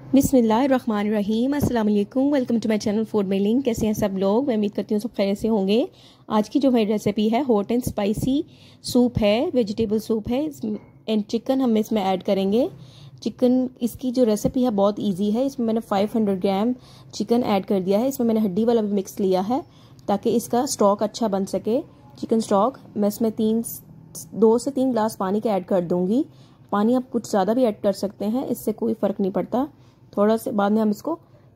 बिस्मिल्लाहिर्रहमानिर्रहीम। अस्सलाम वालेकुम। Welcome to my channel food mailing. कैसे हैं सब लोग? मैं उम्मीद करती हूँ सब खैर से होंगे। आज की जो मेरी रेसिपी है हॉट एंड स्पाइसी सूप है, वेजिटेबल सूप है एंड चिकन हम इसमें ऐड करेंगे। चिकन इसकी जो रेसिपी है बहुत इजी है। इसमें मैंने 500 ग्राम चिकन ऐड कर दिया है। इसमें मैंने हड्डी वाला भी मिक्स लिया है ताकि इसका स्टॉक अच्छा बन सके। चिकन स्टॉक मैं इसमें 2 से 3 ग्लास पानी का ऐड कर दूंगी। पानी आप कुछ ज़्यादा भी ऐड कर सकते हैं, इससे कोई फ़र्क नहीं पड़ता। थोड़ा से बाद में हम इसको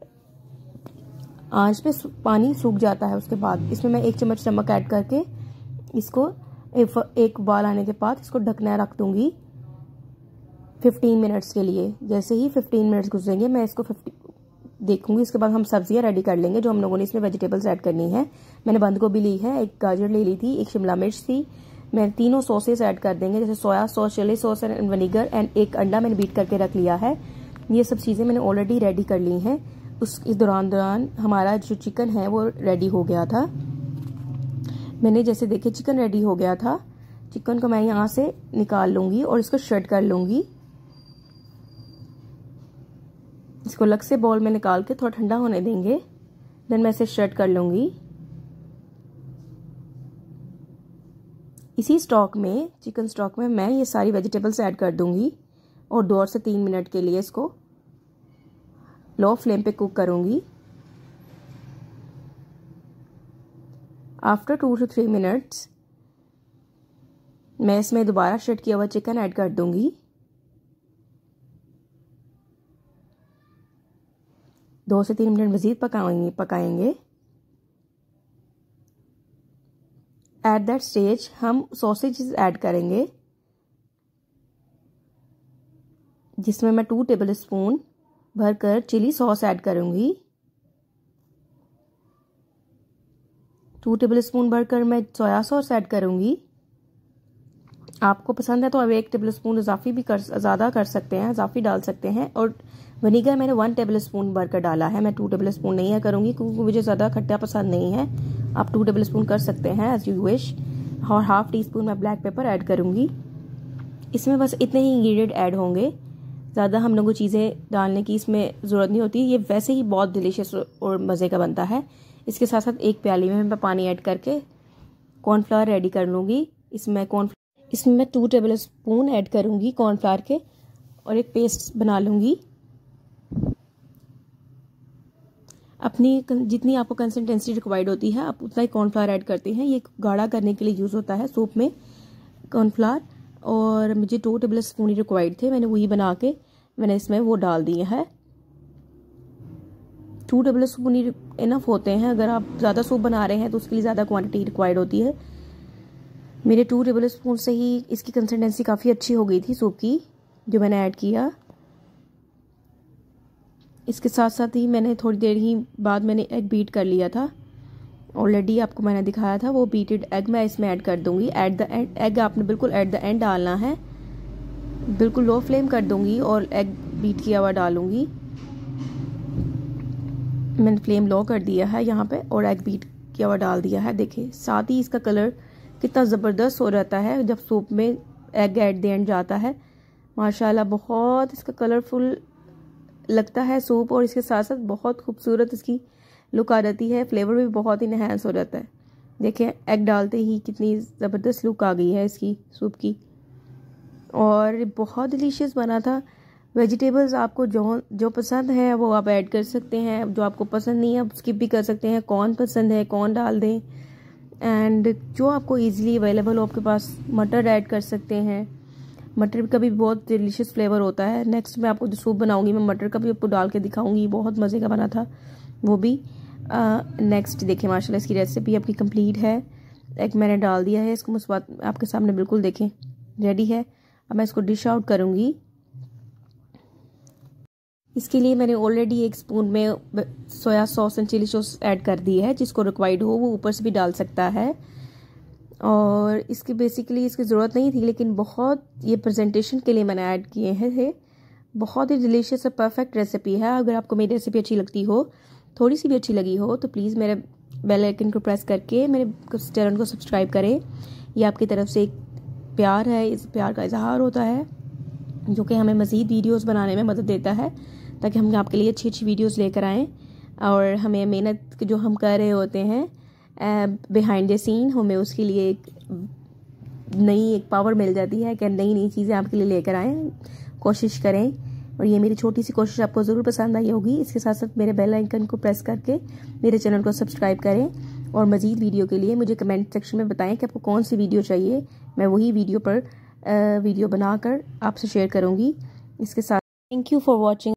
आंच पे पानी सूख जाता है, उसके बाद इसमें मैं 1 चम्मच नमक ऐड करके इसको एक उबाल आने के बाद इसको ढकना रख दूंगी 15 मिनट्स के लिए। जैसे ही 15 मिनट्स गुजरेंगे मैं इसको देखूंगी। इसके बाद हम सब्जियां रेडी कर लेंगे जो हम लोगों ने इसमें वेजिटेबल्स ऐड करनी है। मैंने बंद गोभी ली है, एक गाजर ले ली थी, एक शिमला मिर्च थी। मैं तीनों सॉसेस ऐड कर देंगे, जैसे soya sauce, chilli sauce and vinegar and एक अंडा मैंने बीट करके रख लिया है। ये सब चीज़ें मैंने ऑलरेडी रेडी कर ली हैं। इस दौरान हमारा जो चिकन है वो रेडी हो गया था। मैंने जैसे देखे चिकन रेडी हो गया था। चिकन को मैं यहाँ से निकाल लूँगी और इसको श्रेड कर लूँगी। इसको अलग से बाउल में निकाल के थोड़ा ठंडा होने देंगे, देन मैं इसे श्रेड कर लूँगी। इसी स्टॉक में, चिकन स्टॉक में मैं ये सारी वेजिटेबल्स ऐड कर दूँगी और 2 से 3 मिनट के लिए इसको लो फ्लेम पे कुक करूंगी। आफ्टर 2 to 3 मिनट्स मैं इसमें दोबारा श्रेड किया हुआ चिकन ऐड कर दूंगी। 2 से 3 मिनट मजीद पकाएंगे। एट दैट स्टेज हम सॉसेजेस ऐड करेंगे, जिसमें मैं 2 टेबल स्पून भरकर चिली सॉस ऐड करूंगी। 2 टेबल स्पून भरकर मैं सोया सॉस ऐड करूंगी। आपको पसंद है तो अब 1 टेबल स्पून इजाफी भी ज़्यादा कर सकते हैं, इजाफी डाल सकते हैं। और विनीगर मैंने 1 टेबल स्पून भरकर डाला है। मैं 2 टेबल स्पून नहीं करूंगी क्योंकि मुझे ज़्यादा खट्टा पसंद नहीं है। आप 2 टेबल स्पून कर सकते हैं एज यू विश। और ½ टीस्पून मैं ब्लैक पेपर ऐड करूंगी। इसमें बस इतने ही इंग्रेडिएंट ऐड होंगे, ज़्यादा हम लोगों को चीज़ें डालने की इसमें ज़रूरत नहीं होती। ये वैसे ही बहुत डिलीशियस और मज़े का बनता है। इसके साथ साथ एक प्याली में मैं पानी ऐड करके कॉर्नफ्लावर रेडी कर लूँगी। इसमें मैं 2 टेबल स्पून ऐड करूँगी कॉर्नफ्लावर के और एक पेस्ट बना लूँगी। अपनी जितनी आपको कंसिस्टेंसी रिक्वायर्ड होती है आप उतना ही कॉर्नफ्लावर ऐड करते हैं। ये गाढ़ा करने के लिए यूज़ होता है सूप में कॉर्नफ्लावर। और मुझे 2 टेबल स्पून ही रिक्वायर्ड थे, मैंने वही बना के मैंने इसमें वो डाल दिए हैं। 2 टेबल स्पून ही इनफ होते हैं। अगर आप ज़्यादा सूप बना रहे हैं तो उसके लिए ज़्यादा क्वांटिटी रिक्वायर्ड होती है। मेरे 2 टेबल स्पून से ही इसकी कंसिस्टेंसी काफ़ी अच्छी हो गई थी सूप की, जो मैंने ऐड किया। इसके साथ साथ ही मैंने थोड़ी देर ही बाद मैंने एग बीट कर लिया था। ऑलरेडी आपको मैंने दिखाया था, वो बीटेड एग मैं इसमें ऐड कर दूंगी। एट द एंड एग आपने बिल्कुल एट द एंड डालना है। बिल्कुल लो फ्लेम कर दूंगी और एग बीट किया हुआ डालूंगी। मैंने फ्लेम लो कर दिया है यहाँ पे और एग बीट किया हुआ डाल दिया है। देखिए साथ ही इसका कलर कितना ज़बरदस्त हो जाता है जब सूप में एग एट द एंड जाता है। माशाल्लाह बहुत इसका कलरफुल लगता है सूप, और इसके साथ साथ बहुत खूबसूरत इसकी लुक आ जाती है। फ्लेवर भी बहुत ही इनहैंस हो जाता है। देखिए एग डालते ही कितनी ज़बरदस्त लुक आ गई है इसकी सूप की, और बहुत डिलीशियस बना था। वेजिटेबल्स आपको जो पसंद है वो आप ऐड कर सकते हैं, जो आपको पसंद नहीं है आप स्किप भी कर सकते हैं। कौन पसंद है कौन डाल दें, एंड जो आपको ईजिली अवेलेबल हो आपके पास मटर ऐड कर सकते हैं। मटर का भी बहुत डिलीशियस फ्लेवर होता है। नेक्स्ट मैं आपको जो सूप बनाऊंगी मैं मटर का भी आपको डाल के दिखाऊंगी, बहुत मज़े का बना था वो भी। नेक्स्ट देखिए माशाल्लाह इसकी रेसिपी आपकी कंप्लीट है। एक मैंने डाल दिया है, इसको आपके सामने बिल्कुल देखें रेडी है। अब मैं इसको डिश आउट करूँगी। इसके लिए मैंने ऑलरेडी 1 स्पून में soya sauce and chilli sauce add कर दी है। जिसको रिक्वायर्ड हो वो ऊपर से भी डाल सकता है। और इसकी बेसिकली इसकी ज़रूरत नहीं थी, लेकिन बहुत ये प्रेजेंटेशन के लिए मैंने ऐड किए हैं। बहुत ही डिलीशियस और परफेक्ट रेसिपी है। अगर आपको मेरी रेसिपी अच्छी लगती हो, थोड़ी सी भी अच्छी लगी हो, तो प्लीज़ मेरे बेल आइकन को प्रेस करके मेरे चैनल को सब्सक्राइब करें। ये आपकी तरफ से एक प्यार है, इस प्यार का इजहार होता है जो कि हमें मज़ीद वीडियोस बनाने में मदद देता है। ताकि हम आपके लिए अच्छी अच्छी वीडियोस लेकर आएँ और हमें मेहनत जो हम कर रहे होते हैं बिहाइंड द सीन, हमें उसके लिए एक नई पावर मिल जाती है कि नई नई चीज़ें आपके लिए लेकर आएँ। कोशिश करें, और ये मेरी छोटी सी कोशिश आपको ज़रूर पसंद आई होगी। इसके साथ साथ मेरे बेल आइकन को प्रेस करके मेरे चैनल को सब्सक्राइब करें और मज़ीद वीडियो के लिए मुझे कमेंट सेक्शन में बताएं कि आपको कौन सी वीडियो चाहिए। मैं वही वीडियो बनाकर आपसे शेयर करूँगी। इसके साथ थैंक यू फॉर वॉचिंग।